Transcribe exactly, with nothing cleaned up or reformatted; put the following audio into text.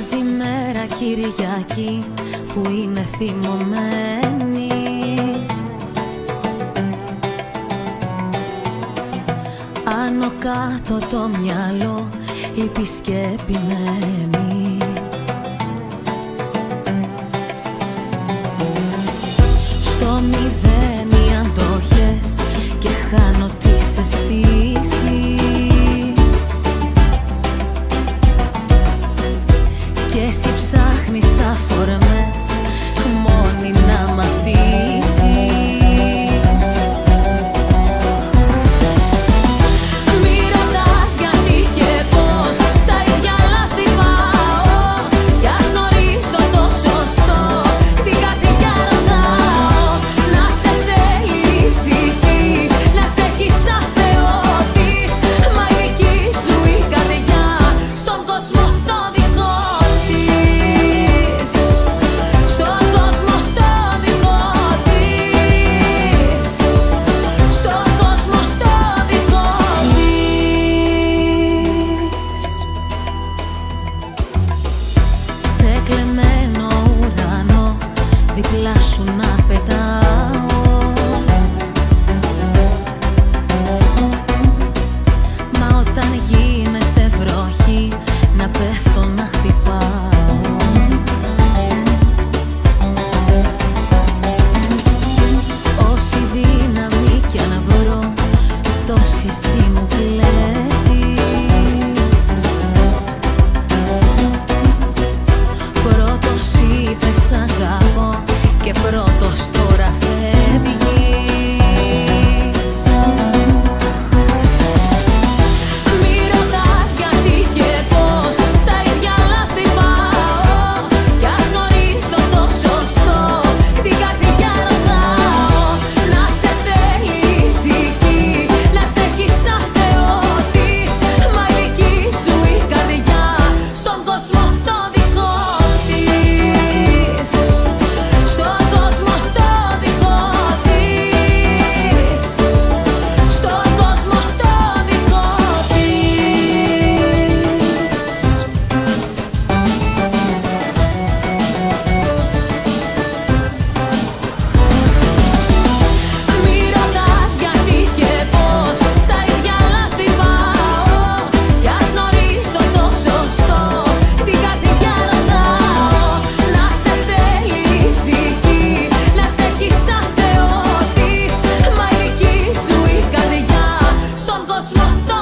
Μοιάζει μέρα Κυριακή που είναι θυμωμένη. Άνω κάτω το μυαλό λείπει και επιμένει. Στο μηδέν οι αντοχές και χάνω τις αισθήσεις. Κι εσύ ψάχνεις αφορμές μόνη να μ' αφήσεις. Μη ρωτάς γιατί και πώς, στα ίδια λάθη πάω. Κι ας γνωρίσω το σωστό, την καρδιά ρωτάω. Να σε θέλει η ψυχή, να σε έχει σαν Θεό της. Μα η δική σου η καρδιά στον κόσμο το δικό της. Στον κόσμο το δικό της. Στον κόσμο το δικό της. Σε κλεμμένο ουρανό δίπλα σου να πετάω. Μα όταν γίνεσαι βροχή να πέφτω να χτυπάω. Όση δύναμη κι αν βρω, τόση εσύ μου κλέβεις. Πρώτος είπες αγαπώ και πρώτος τώρα φεύγεις. Μη ρωτάς γιατί και πώς, στα ίδια λάθη πάω. Κι ας γνωρίσω το σωστό, την καρδιά ρωτάω. Να σε θέλει η ψυχή, να σε έχει σαν Θεό της. Μα η δική σου η καρδιά στον κόσμο το δικό της. Στον κόσμο το δικό της. Στον κόσμο το δικό της. Μη ρωτάς γιατί και πώς, στα ίδια λάθη πάω. Κι ας γνωρίσω το σωστό, την καρδιά ρωτάω. Να σε θέλει η ψυχή, να σε έχει σαν Θεό της. Μα η δική σου η καρδιά στον κόσμο το